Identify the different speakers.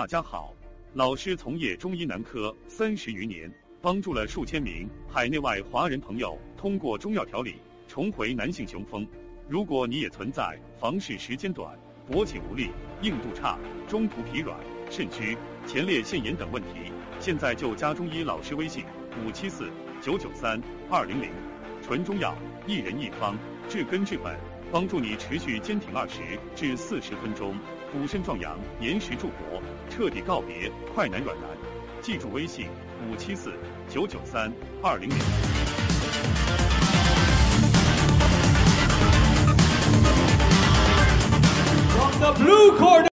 Speaker 1: 大家好，老师从业中医男科30余年，帮助了数千名海内外华人朋友通过中药调理重回男性雄风。如果你也存在房事时间短、勃起无力、硬度差、中途疲软、肾虚、前列腺炎等问题，现在就加中医老师微信574-993-200，纯中药，一人一方，治根治本，帮助你持续坚挺20至40分钟，补肾壮阳，延时助勃，彻底告别快男软男。记住微信574-993-200。
Speaker 2: From the blue corner.